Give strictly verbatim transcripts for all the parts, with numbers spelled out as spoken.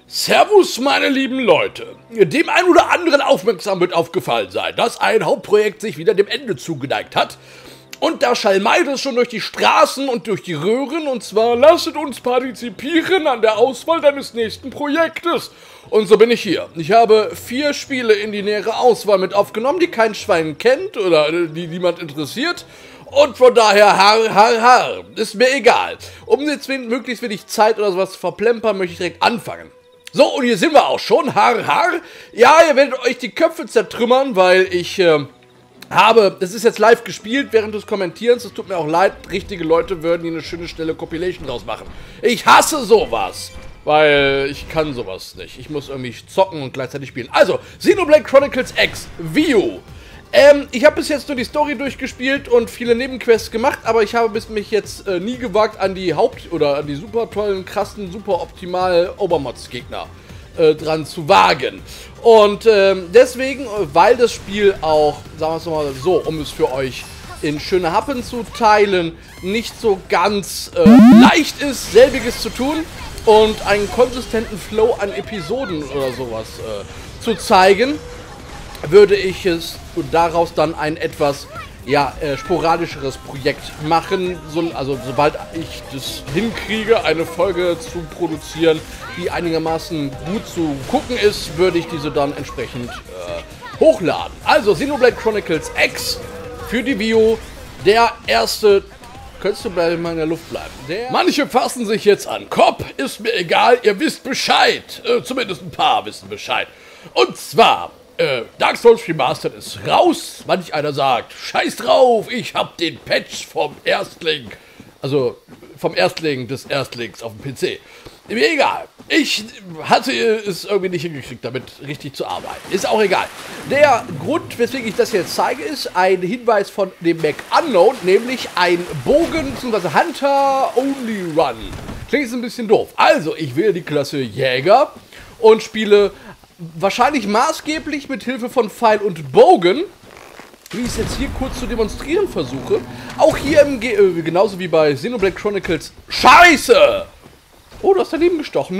Servus, meine lieben Leute. Dem einen oder anderen aufmerksam wird aufgefallen sein, dass ein Hauptprojekt sich wieder dem Ende zugeneigt hat. Und da schallt es schon durch die Straßen und durch die Röhren, und zwar lasset uns partizipieren an der Auswahl deines nächsten Projektes. Und so bin ich hier. Ich habe vier Spiele in die nähere Auswahl mit aufgenommen, die kein Schwein kennt oder die niemand interessiert. Und von daher, har, har, har, ist mir egal. Um jetzt möglichst wenig Zeit oder sowas zu verplempern, möchte ich direkt anfangen. So, und hier sind wir auch schon, har, har. Ja, ihr werdet euch die Köpfe zertrümmern, weil ich äh, habe, das ist jetzt live gespielt während des Kommentierens, es tut mir auch leid, richtige Leute würden hier eine schöne, schnelle Compilation draus machen. Ich hasse sowas, weil ich kann sowas nicht. Ich muss irgendwie zocken und gleichzeitig spielen. Also, Xenoblade Chronicles X, Wii U. Ähm, ich habe bis jetzt nur die Story durchgespielt und viele Nebenquests gemacht, aber ich habe bis mich jetzt äh, nie gewagt an die Haupt- oder an die super tollen, krassen, super optimal Obermods-Gegner äh, dran zu wagen. Und ähm, deswegen, weil das Spiel auch, sagen wir es mal so, um es für euch in schöne Happen zu teilen, nicht so ganz äh, leicht ist, selbiges zu tun und einen konsistenten Flow an Episoden oder sowas äh, zu zeigen, würde ich es daraus dann ein etwas ja, äh, sporadischeres Projekt machen. So, also sobald ich das hinkriege, eine Folge zu produzieren, die einigermaßen gut zu gucken ist, würde ich diese dann entsprechend äh, hochladen. Also Xenoblade Chronicles X für die Wii U, der erste... Könntest du bei meiner Luft bleiben? Der Manche fassen sich jetzt an. Kopf, ist mir egal, ihr wisst Bescheid. Äh, zumindest ein paar wissen Bescheid. Und zwar... Äh, Dark Souls Remastered ist raus. Manch einer sagt, scheiß drauf, ich hab den Patch vom Erstling, also vom Erstling des Erstlings auf dem P C. Mir egal. Ich hatte es irgendwie nicht hingekriegt, damit richtig zu arbeiten. Ist auch egal. Der Grund, weswegen ich das jetzt zeige, ist ein Hinweis von dem Mac Unknown, nämlich ein Bogen bzw. Hunter Only Run. Klingt jetzt ein bisschen doof. Also, ich wähle die Klasse Jäger und spiele wahrscheinlich maßgeblich mit Hilfe von Pfeil und Bogen, wie ich es jetzt hier kurz zu demonstrieren versuche. Auch hier im Ge äh, genauso wie bei Xenoblade Chronicles. Scheiße! Oh, du hast daneben gestochen.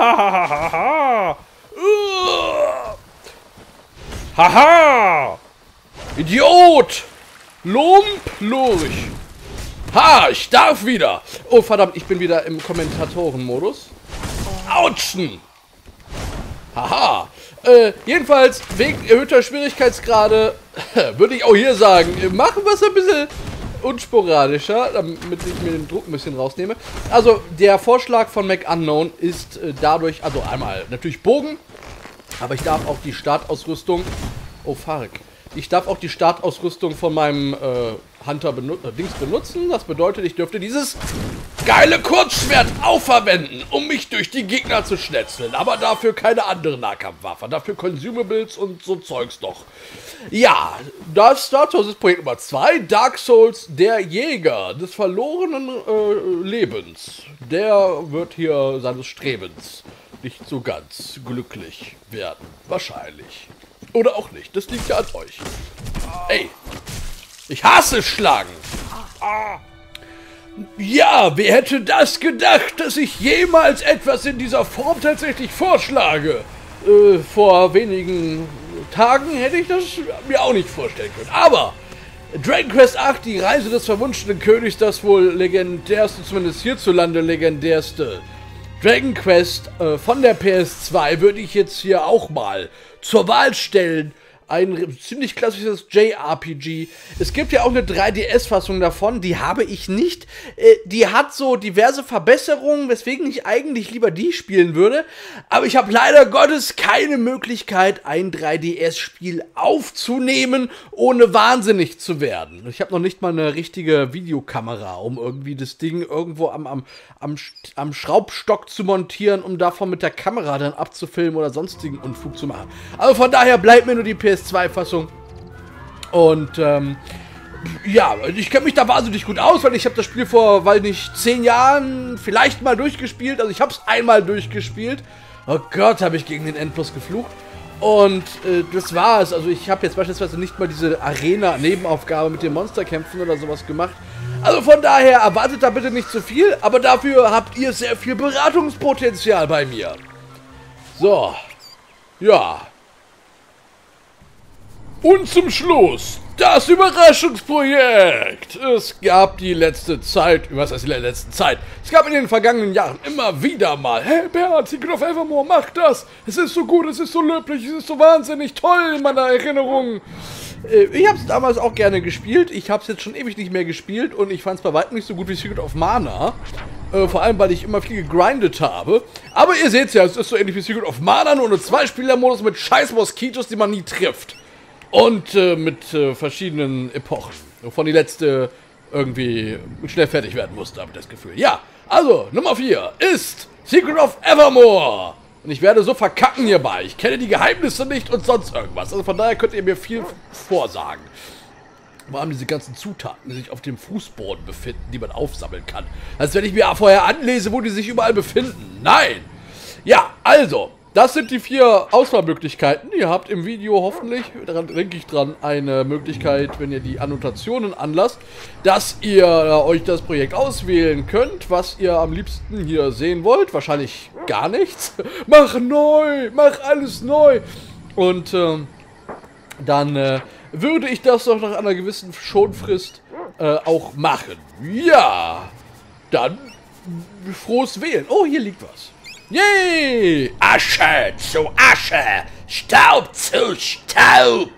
Hahaha! Haha! Idiot! Lump, Lurch! Ha, ich darf wieder! Oh, verdammt, ich bin wieder im Kommentatorenmodus. Autschen! Haha, äh, jedenfalls, wegen erhöhter Schwierigkeitsgrade, würde ich auch hier sagen, machen wir es ein bisschen unsporadischer, damit ich mir den Druck ein bisschen rausnehme. Also, der Vorschlag von Mac Unknown ist äh, dadurch, also einmal natürlich Bogen, aber ich darf auch die Startausrüstung, oh fuck, ich darf auch die Startausrüstung von meinem äh, Hunter benu äh, Dings benutzen. Das bedeutet, ich dürfte dieses geile Kurzschwert aufverwenden, um mich durch die Gegner zu schnetzeln. Aber dafür keine andere Nahkampfwaffe. Dafür Consumables und so Zeugs noch. Ja, das dazu ist Projekt Nummer zwei. Dark Souls, der Jäger des verlorenen äh, Lebens. Der wird hier seines Strebens nicht so ganz glücklich werden. Wahrscheinlich. Oder auch nicht. Das liegt ja an euch. Ey. Ich hasse Schlangen. Ja, wer hätte das gedacht, dass ich jemals etwas in dieser Form tatsächlich vorschlage? Äh, vor wenigen Tagen hätte ich das mir auch nicht vorstellen können. Aber Dragon Quest acht, die Reise des verwunschenen Königs, das wohl legendärste, zumindest hierzulande legendärste Dragon Quest äh, von der P S zwei, würde ich jetzt hier auch mal zur Wahl stellen. Ein ziemlich klassisches J R P G. Es gibt ja auch eine drei D S-Fassung davon, die habe ich nicht. Äh, die hat so diverse Verbesserungen, weswegen ich eigentlich lieber die spielen würde. Aber ich habe leider Gottes keine Möglichkeit, ein drei D S-Spiel aufzunehmen, ohne wahnsinnig zu werden. Ich habe noch nicht mal eine richtige Videokamera, um irgendwie das Ding irgendwo am, am, am, am Schraubstock zu montieren, um davon mit der Kamera dann abzufilmen oder sonstigen Unfug zu machen. Also von daher bleibt mir nur die P S zwei Fassung. Und ähm, ja, ich kenne mich da wahnsinnig gut aus, weil ich habe das Spiel vor, weil nicht, zehn Jahren vielleicht mal durchgespielt. Also ich habe es einmal durchgespielt. Oh Gott, habe ich gegen den Endboss geflucht. Und äh, das war es. Also ich habe jetzt beispielsweise nicht mal diese Arena-Nebenaufgabe mit den Monsterkämpfen oder sowas gemacht. Also von daher erwartet da bitte nicht zu viel, aber dafür habt ihr sehr viel Beratungspotenzial bei mir. So. Ja. Und zum Schluss das Überraschungsprojekt. Es gab die letzte Zeit, was heißt die letzte Zeit? Es gab in den vergangenen Jahren immer wieder mal, hey Bert, Secret of Evermore, mach das. Es ist so gut, es ist so löblich, es ist so wahnsinnig toll in meiner Erinnerung. Ich habe es damals auch gerne gespielt. Ich habe es jetzt schon ewig nicht mehr gespielt und ich fand es bei weitem nicht so gut wie Secret of Mana. Äh, vor allem, weil ich immer viel gegrindet habe. Aber ihr seht ja, es ist so ähnlich wie Secret of Mana, nur ein Zwei-Spieler-Modus mit scheiß Moskitos, die man nie trifft. Und äh, mit äh, verschiedenen Epochen. Wovon die letzte irgendwie schnell fertig werden musste, habe ich das Gefühl. Ja, also, Nummer vier ist Secret of Evermore. Und ich werde so verkacken hierbei. Ich kenne die Geheimnisse nicht und sonst irgendwas. Also von daher könnt ihr mir viel vorsagen. Vor allem diese ganzen Zutaten, die sich auf dem Fußboden befinden, die man aufsammeln kann. Als wenn ich mir vorher anlese, wo die sich überall befinden. Nein! Ja, also, das sind die vier Auswahlmöglichkeiten. Ihr habt im Video hoffentlich, daran denke ich dran, eine Möglichkeit, wenn ihr die Annotationen anlasst, dass ihr euch das Projekt auswählen könnt, was ihr am liebsten hier sehen wollt. Wahrscheinlich gar nichts. Mach neu! Mach alles neu! Und ähm, dann äh, würde ich das doch nach einer gewissen Schonfrist äh, auch machen. Ja! Dann frohes Wählen. Oh, hier liegt was. Yay! Asche zu Asche! Staub zu Staub!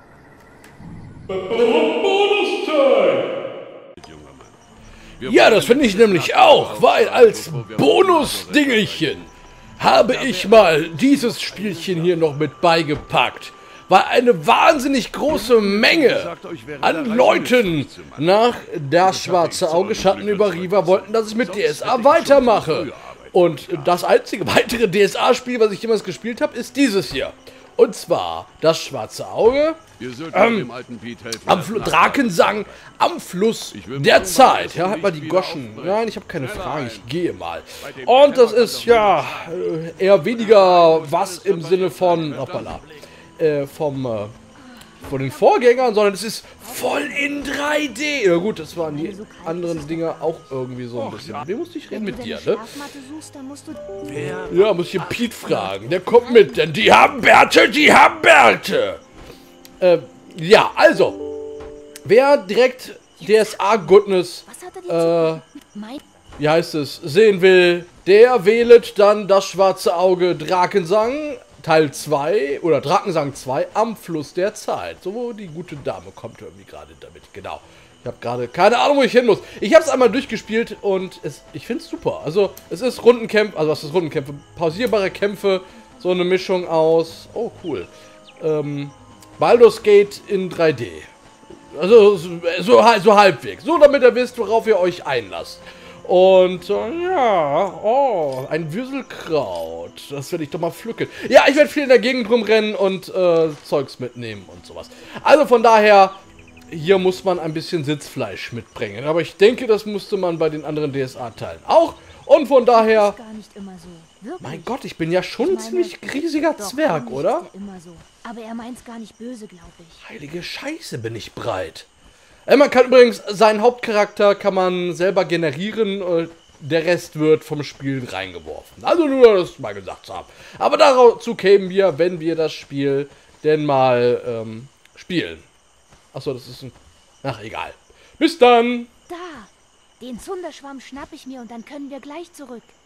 Ja, das finde ich nämlich auch, weil als Bonus-Dingelchen habe ich mal dieses Spielchen hier noch mit beigepackt. Weil eine wahnsinnig große Menge an Leuten nach Das Schwarze Auge Schatten über Riva wollten, dass ich mit D S A weitermache. Und das einzige weitere D S A-Spiel, was ich jemals gespielt habe, ist dieses hier. Und zwar Das Schwarze Auge, ähm, am Fl Drakensang am Fluss der Zeit. Ja, halt mal die Goschen. Nein, ich habe keine Fragen, ich gehe mal. Und das ist, ja, eher weniger was im Sinne von, hoppala, äh, vom... Äh, von den Vorgängern, sondern es ist voll in drei D. Ja gut, das waren die anderen Dinger auch irgendwie so ein bisschen. Mit dem musste ich reden, mit dir, ne? Ja, muss ich den Pete fragen. Der kommt mit, denn die haben Bärte, die haben Bärte. Äh, ja, also. Wer direkt D S A-Goodness, äh, wie heißt es, sehen will, der wählet dann Das Schwarze Auge Drakensang Teil zwei oder Drakensang zwei am Fluss der Zeit. So, die gute Dame kommt irgendwie gerade damit. Genau. Ich habe gerade keine Ahnung, wo ich hin muss. Ich habe es einmal durchgespielt und es, ich finde es super. Also, es ist Rundenkämpfe, also was ist Rundenkämpfe? Pausierbare Kämpfe, so eine Mischung aus. Oh, cool. Ähm, Baldur's Gate in drei D. Also, so, so, so halbwegs. So, damit ihr wisst, worauf ihr euch einlasst. Und äh, ja, oh, ein Würselkraut. Das werde ich doch mal pflücken. Ja, ich werde viel in der Gegend rumrennen und äh, Zeugs mitnehmen und sowas. Also von daher, hier muss man ein bisschen Sitzfleisch mitbringen. Aber ich denke, das musste man bei den anderen D S A-Teilen auch. Und von daher, mein Gott, ich bin ja schon ein ziemlich riesiger Zwerg, oder? Aber er meint's gar nicht böse, glaube ich. Heilige Scheiße, bin ich breit. Äh, man kann übrigens, seinen Hauptcharakter kann man selber generieren, äh, der Rest wird vom Spiel reingeworfen. Also nur, das mal gesagt zu haben. Aber dazu kämen wir, wenn wir das Spiel denn mal ähm, spielen. Achso, das ist ein... Ach, egal. Bis dann! Da! Den Zunderschwamm schnapp ich mir und dann können wir gleich zurück.